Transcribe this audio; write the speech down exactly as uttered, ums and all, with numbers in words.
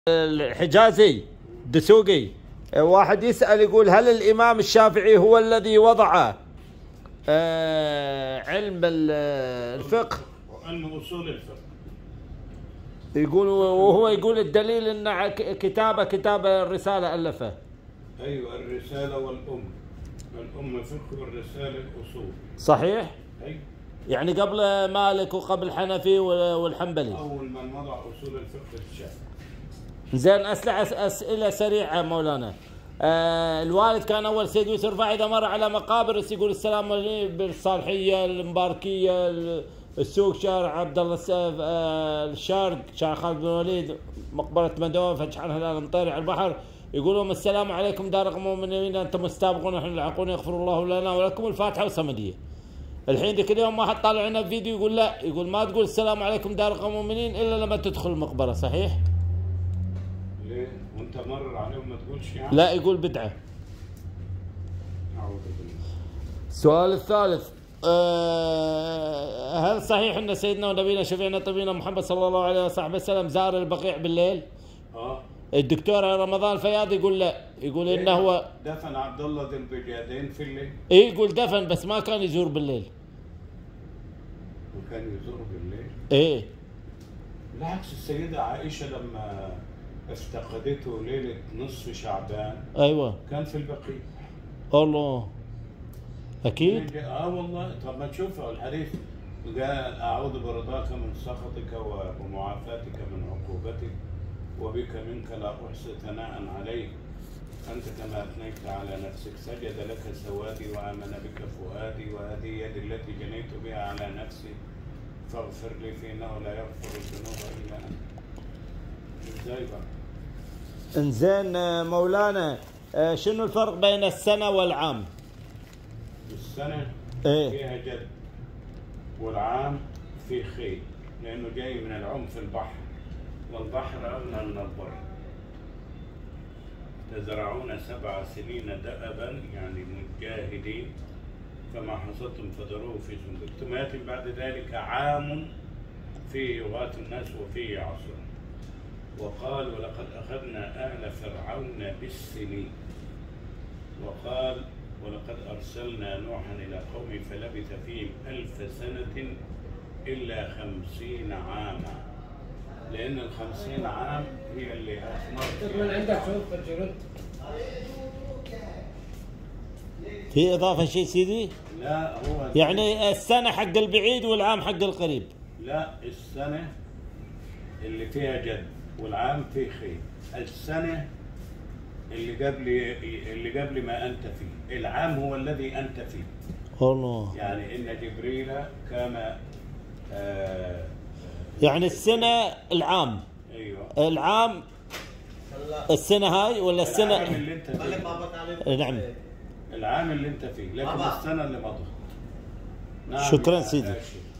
الحجازي دسوقي واحد يسأل يقول هل الإمام الشافعي هو الذي وضع آه علم الفقه وعلم أصول الفقه؟ يقول وهو يقول الدليل أن كتابة كتاب الرسالة ألفه. أيوة، الرسالة والأم، الأم فقه والرسالة الأصول. صحيح؟ أيوة. يعني قبل مالك وقبل الحنفي والحنبلي. أول من وضع أصول الفقه الشافعي. زين، أسئلة أسئلة سريعة مولانا. آه الوالد كان أول سيد يوسف رفاعي إذا مر على مقابر يقول السلام عليكم بالصالحية المباركية السوق شارع عبد الله آه الشارق شارع خالد بن الوليد مقبرة مدوم فتح هلال المطيري على البحر يقولون السلام عليكم دار المؤمنين أنتم السابقون ونحن اللاحقون يغفر الله لنا ولكم الفاتحة والصمدية. الحين ذيك اليوم واحد طالع لنا فيديو يقول لا، يقول ما تقول السلام عليكم دار المؤمنين إلا لما تدخل المقبرة. صحيح؟ ليه؟ وانت مرر عليهم ما تقولش يعني؟ لا، يقول بدعة. أعوذ بالله. السؤال الثالث، أه هل صحيح ان سيدنا ونبينا شفيعنا طبينا محمد صلى الله عليه وصحبه وسلم زار البقيع بالليل؟ اه الدكتور رمضان الفياض يقول لا، يقول إيه؟ انه هو دفن عبد الله ذي البجادين في الليل. ايه، يقول دفن بس ما كان يزور بالليل. وكان يزور بالليل؟ ايه بالعكس، السيدة عائشة لما افتقدته ليلة نصف شعبان ايوه كان في البقيع. الله اكيد. اه والله. طب ما تشوفوا الحديث قال اعوذ برضاك من سخطك ومعافاتك من عقوبتك وبك منك لا احصي ثناء عليك انت كما اثنيت على نفسك سجد لك سوادي وامن بك فؤادي وهذه يدي التي جنيت بها على نفسي فاغفر لي فانه لا يغفر الذنوب الا انت. ازاي بقى؟ انزين مولانا، شنو الفرق بين السنة والعام؟ السنة ايه فيها جد والعام فيه خير، لأنه جاي من العم في البحر والبحر أغنى من البر. تزرعون سبع سنين دأبا يعني مجاهدين فما حصدتم فذروه في سنبله ثم يأتي بعد ذلك عام فيه يغاث الناس وفيه يعصرون. وقال ولقد أخذنا آل فرعون بالسنين. وقال ولقد أرسلنا نوحا إلى قومه فلبث فيهم ألف سنة إلا خمسين عاما، لأن الخمسين عام هي اللي أثمرت. من عندك شوف الجرد في إضافة شيء سيدي؟ لا، هو يعني السنة حق البعيد والعام حق القريب. لا، السنة اللي فيها جد والعام فيه خير. السنة اللي قبل اللي قبل ما أنت فيه، العام هو الذي أنت فيه. الله. يعني إن جبريل كان آه يعني السنة العام. أيوه العام السنة هاي ولا السنة العام اللي أنت فيه. نعم العام اللي أنت فيه، لكن السنة اللي مضت. نعم. شكرا سيدي.